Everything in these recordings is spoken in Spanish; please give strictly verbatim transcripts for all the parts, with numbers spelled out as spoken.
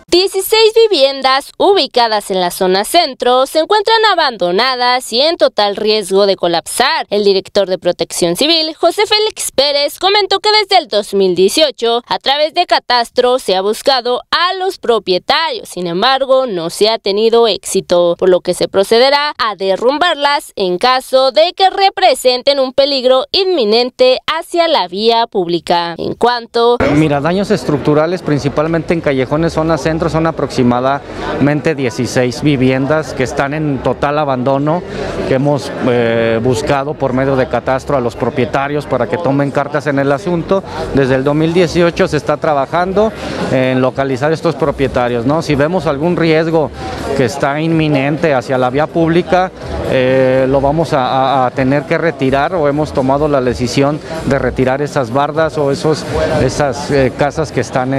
dieciséis viviendas ubicadas en la zona centro se encuentran abandonadas y en total riesgo de colapsar. El director de Protección Civil, José Félix Pérez, comentó que desde el dos mil dieciocho, a través de Catastro, se ha buscado a los propietarios. Sin embargo, no se ha tenido éxito, por lo que se procederá a derrumbarlas en caso de que representen un peligro inminente hacia la vía pública. En cuanto... Mira, daños estructurales principalmente en callejones, zona centro, son aproximadamente dieciséis viviendas que están en total abandono, que hemos eh, buscado por medio de Catastro a los propietarios para que tomen cartas en el asunto. Desde el dos mil dieciocho se está trabajando en localizar estos propietarios, ¿no? Si vemos algún riesgo que está inminente hacia la vía pública, eh, lo vamos a, a tener que retirar, o hemos tomado la decisión de retirar esas bardas o esos, esas eh, casas que están eh,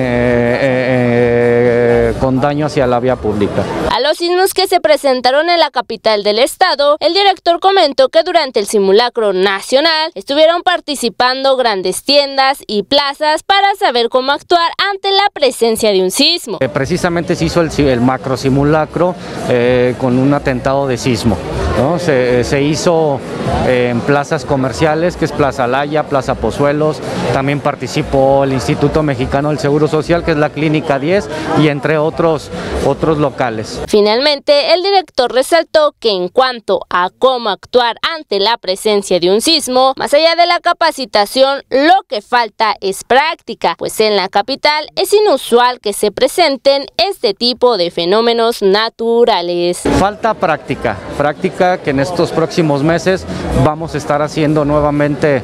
eh, con daño hacia la vía pública. A los sismos que se presentaron en la capital del estado, el director comentó que durante el simulacro nacional estuvieron participando grandes tiendas y plazas para saber cómo actuar ante la presencia de un sismo. Eh, precisamente se hizo el, el macro simulacro eh, con un atentado de sismo, ¿no? Se, se hizo eh, en plazas comerciales, que es Plaza Laya, Plaza Pozuelos, también participó el Instituto Mexicano del Seguro Social, que es la Clínica diez, y entre otros, otros locales. Finalmente, el director resaltó que en cuanto a cómo actuar ante la presencia de un sismo, más allá de la capacitación, lo que falta es práctica, pues en la capital es inusual que se presenten este tipo de fenómenos naturales. Falta práctica, práctica que en estos próximos meses vamos a estar haciendo nuevamente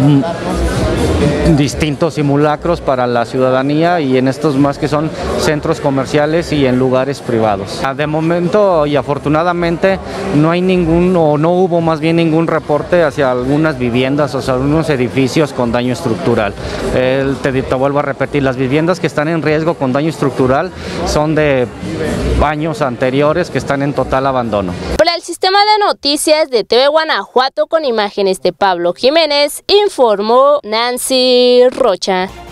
distintos simulacros para la ciudadanía, y en estos más que son centros comerciales y en lugares privados. De momento y afortunadamente no hay ningún, o no hubo más bien ningún reporte hacia algunas viviendas o hacia algunos edificios con daño estructural. El, te, te vuelvo a repetir, las viviendas que están en riesgo con daño estructural son de años anteriores que están en total abandono. Para el sistema de noticias de T V Guanajuato, con imágenes de Pablo Jiménez, informó Nancy Rocha.